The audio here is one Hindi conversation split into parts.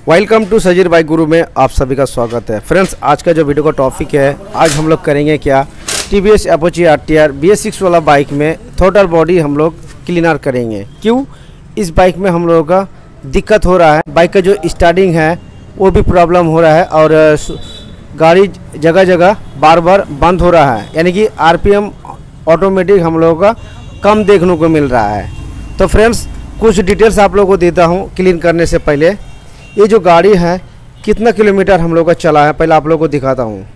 वेलकम टू सजीर बाइक गुरु में आप सभी का स्वागत है। फ्रेंड्स, आज का जो वीडियो का टॉपिक है, आज हम लोग करेंगे क्या, टीवीएस अपोची आरटीआर BS6 वाला बाइक में थ्रोटल बॉडी हम लोग क्लीनर करेंगे। क्यों, इस बाइक में हम लोगों का दिक्कत हो रहा है, बाइक का जो स्टार्टिंग है वो भी प्रॉब्लम हो रहा है और गाड़ी जगह जगह बार बार बंद हो रहा है, यानी कि RPM ऑटोमेटिक हम लोगों का कम देखने को मिल रहा है। तो फ्रेंड्स, कुछ डिटेल्स आप लोगों को देता हूँ क्लीन करने से पहले। ये जो गाड़ी है कितना किलोमीटर हम लोग का चला है पहले आप लोगों को दिखाता हूँ।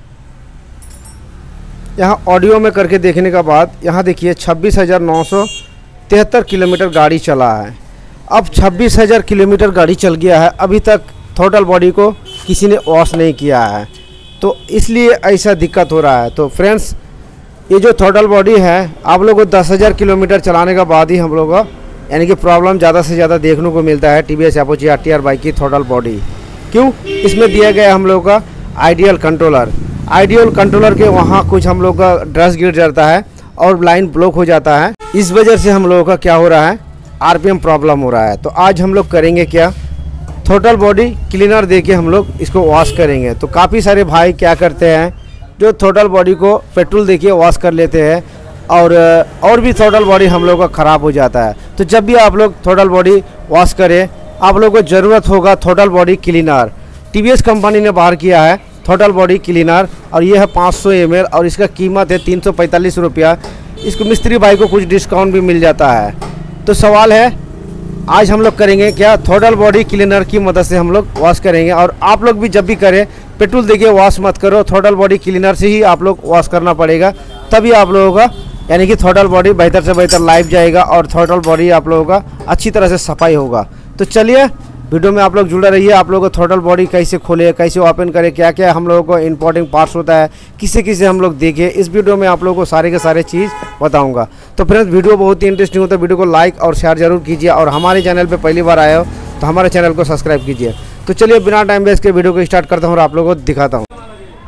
यहाँ ऑडियो में करके देखने के बाद यहाँ देखिए 26,973 किलोमीटर गाड़ी चला है। अब 26,000 किलोमीटर गाड़ी चल गया है, अभी तक थ्रोटल बॉडी को किसी ने वॉश नहीं किया है, तो इसलिए ऐसा दिक्कत हो रहा है। तो फ्रेंड्स, ये जो थ्रोटल बॉडी है आप लोग को 10,000 किलोमीटर चलाने के बाद ही हम लोग का यानी कि प्रॉब्लम ज़्यादा से ज़्यादा देखने को मिलता है टीवीएस अपोची आरटीआर बाइक की थ्रोटल बॉडी। क्यों, इसमें दिया गया हम लोग का आइडियल कंट्रोलर के वहाँ कुछ हम लोग का ड्रस गिर जाता है और लाइन ब्लॉक हो जाता है। इस वजह से हम लोगों का क्या हो रहा है, RPM प्रॉब्लम हो रहा है। तो आज हम लोग करेंगे क्या, थ्रोटल बॉडी क्लीनर दे के हम लोग इसको वॉश करेंगे। तो काफ़ी सारे भाई क्या करते हैं, जो थ्रोटल बॉडी को पेट्रोल दे के वॉश कर लेते हैं और भी थ्रोटल बॉडी हम लोग का ख़राब हो जाता है। तो जब भी आप लोग थ्रोटल बॉडी वॉश करें, आप लोग को ज़रूरत होगा throttle body cleaner. TVS company ने बाहर किया है थ्रोटल बॉडी क्लीनर और ये है 500 ml और इसका कीमत है 345 रुपया। इसको मिस्त्री भाई को कुछ डिस्काउंट भी मिल जाता है। तो सवाल है, आज हम लोग करेंगे क्या, थ्रोटल बॉडी क्लीनर की मदद से हम लोग वॉश करेंगे। और आप लोग भी जब भी करें, पेट्रोल देखिए वॉश मत करो, थ्रोटल बॉडी क्लीनर से ही आप लोग वॉश करना पड़ेगा, तभी आप लोगों का यानी कि थ्रोटल बॉडी बेहतर से बेहतर लाइव जाएगा और थ्रोटल बॉडी आप लोगों का अच्छी तरह से सफाई होगा। तो चलिए वीडियो में आप लोग जुड़े रहिए। आप लोगों को थ्रोटल बॉडी कैसे खोले, कैसे ओपन करें, क्या क्या हम लोगों को इंपॉर्टेंट पार्ट्स होता है, किसे किसे हम लोग देखें, इस वीडियो में आप लोगों को सारे के सारे चीज़ बताऊंगा। तो फ्रेंड्स, वीडियो बहुत ही इंटरेस्टिंग होता है, वीडियो को लाइक और शेयर जरूर कीजिए और हमारे चैनल पर पहली बार आए हो तो हमारे चैनल को सब्सक्राइब कीजिए। तो चलिए बिना टाइम वेस्ट के वीडियो को स्टार्ट करता हूँ और आप लोगों को दिखाता हूँ।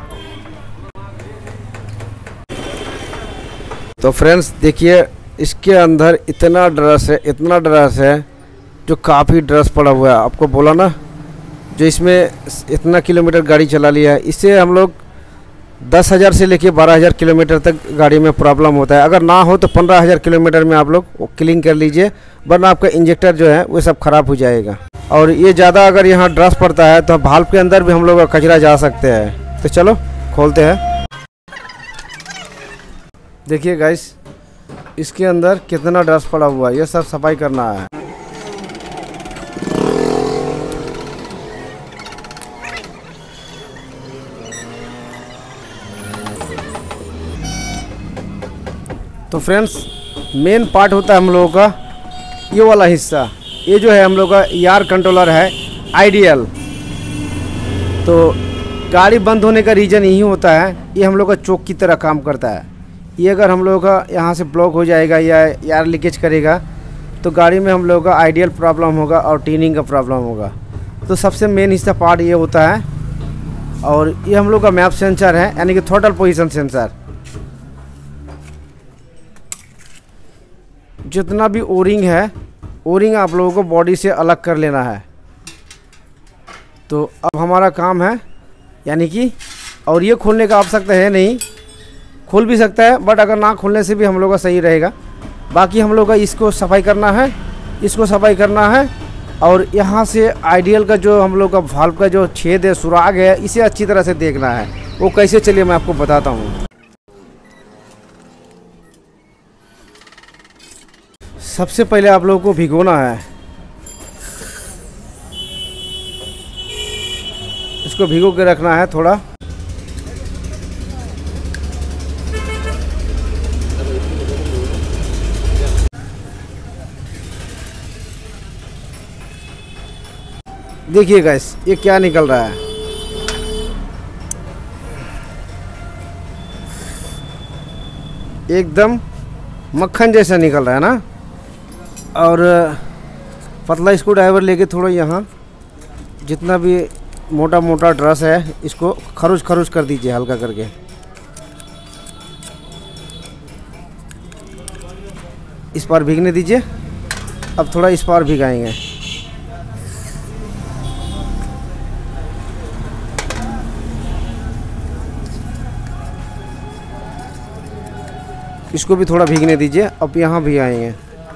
तो फ्रेंड्स देखिए, इसके अंदर इतना ड्रस है जो काफ़ी ड्रस पड़ा हुआ है। आपको बोला ना, जो इसमें इतना किलोमीटर गाड़ी चला लिया है, इससे हम लोग 10,000 से लेके 12,000 किलोमीटर तक गाड़ी में प्रॉब्लम होता है। अगर ना हो तो 15,000 किलोमीटर में आप लोग वो क्लीन कर लीजिए, वरना आपका इंजेक्टर जो है वो सब खराब हो जाएगा। और ये ज़्यादा अगर यहाँ ड्रस पड़ता है तो भाल्व के अंदर भी हम लोग कचरा जा सकते हैं। तो चलो खोलते हैं। देखिए गाइस, इसके अंदर कितना डस्ट पड़ा हुआ है, ये सब सफाई करना है। तो फ्रेंड्स, मेन पार्ट होता है हम लोगों का ये वाला हिस्सा, ये जो है हम लोग का एआर कंट्रोलर है आइडियल। तो गाड़ी बंद होने का रीज़न यही होता है, ये हम लोग का चोक की तरह काम करता है। ये अगर हम लोगों का यहाँ से ब्लॉक हो जाएगा या एयर लीकेज करेगा तो गाड़ी में हम लोगों का आइडियल प्रॉब्लम होगा और टीनिंग का प्रॉब्लम होगा। तो सबसे मेन हिस्सा पार्ट ये होता है। और ये हम लोग का मैप सेंसर है, यानी कि थ्रोटल पोजीशन सेंसर। जितना भी ओरिंग है, ओरिंग आप लोगों को बॉडी से अलग कर लेना है। तो अब हमारा काम है, यानी कि और ये खोलने का आवश्यकता है नहीं, खोल भी सकता है, बट अगर ना खोलने से भी हम लोग का सही रहेगा। बाकी हम लोग का इसको सफाई करना है, और यहाँ से आइडियल का जो हम लोग का वाल्व का जो छेद है, सुराग है, इसे अच्छी तरह से देखना है। वो कैसे, चलिए मैं आपको बताता हूँ। सबसे पहले आप लोगों को भिगोना है, इसको भिगो के रखना है थोड़ा। देखिए गाइस, ये क्या निकल रहा है, एकदम मक्खन जैसा निकल रहा है ना। और पतला स्क्रू ड्राइवर लेके थोड़ा यहाँ जितना भी मोटा मोटा ड्रस है इसको खरोच कर दीजिए हल्का करके। इस पार भीगने दीजिए। अब थोड़ा इस पार भिगाएंगे। इसको भी थोड़ा भीगने दीजिए। अब यहाँ भी आएंगे।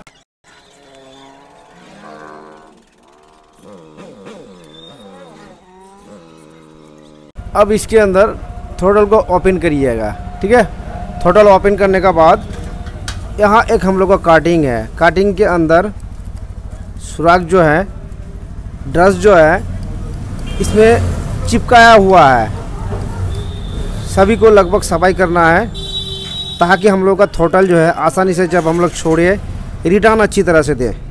अब इसके अंदर थ्रोटल को ओपन करिएगा, ठीक है। थ्रोटल ओपन करने के बाद यहाँ एक हम लोग का कार्टिंग है। कार्टिंग के अंदर सुराग जो है, ड्रस जो है, इसमें चिपकाया हुआ है। सभी को लगभग सफाई करना है ताकि हम लोग का थ्रोटल जो है आसानी से जब हम लोग छोड़िए रिटर्न अच्छी तरह से दे।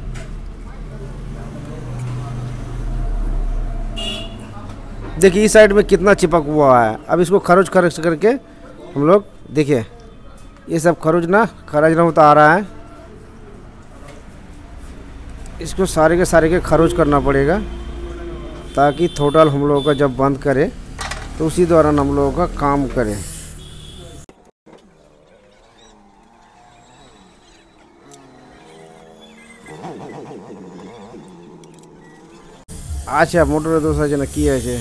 देखिए इस साइड में कितना चिपक हुआ है। अब इसको खरोच खरोच करके हम लोग देखिए, ये सब खरोच ना होता आ रहा है। इसको सारे के खरोच करना पड़ेगा ताकि थ्रोटल हम लोगों का जब बंद करे तो उसी दौरान हम लोगों का काम करे। अच्छा मोटर दोस्त जना की है।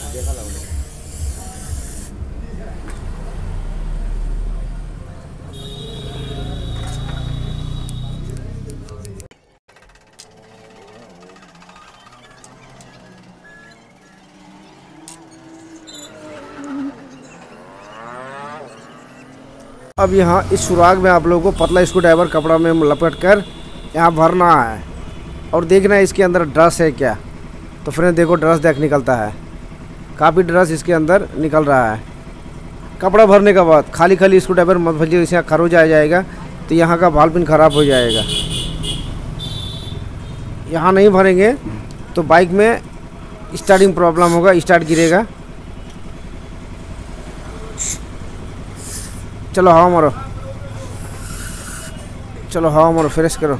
अब यहाँ इस सुराग में आप लोगों को पतला स्क्रू ड्राइवर कपड़ा में लपेट कर यहाँ भरना है और देखना है इसके अंदर ड्रस है क्या। तो फ्रेंड देखो ड्रस देख निकलता है, काफ़ी ड्रस इसके अंदर निकल रहा है। कपड़ा भरने के बाद खाली स्क्रू ड्राइवर मत भरिए, इसे खरोच आ जाएगा तो यहाँ का बाल पिन ख़राब हो जाएगा। यहाँ नहीं भरेंगे तो बाइक में स्टार्टिंग प्रॉब्लम होगा, स्टार्ट गिरेगा। चलो हवा मारो, चलो हवा मारो, फ्रेश करो।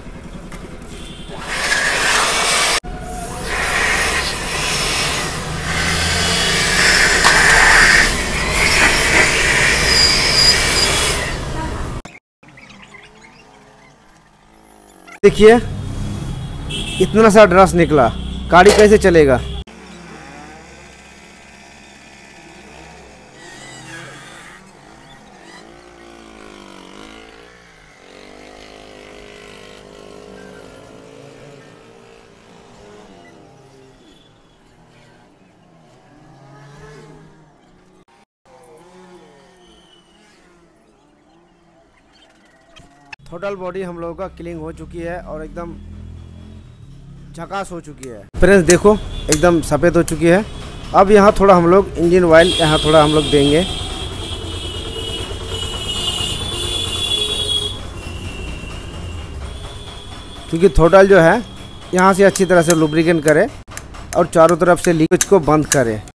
देखिए इतना सा ड्रस निकला, गाड़ी कैसे चलेगा। थ्रोटल बॉडी हम लोगों का क्लीन हो चुकी है और एकदम झकास हो चुकी है। फ्रेंड्स देखो एकदम सफ़ेद हो चुकी है। अब यहाँ थोड़ा हम लोग इंजन ऑयल यहाँ थोड़ा हम लोग देंगे। क्योंकि थ्रोटल जो है यहाँ से अच्छी तरह से लुब्रिकेट करे और चारों तरफ से लीकेज को बंद करे।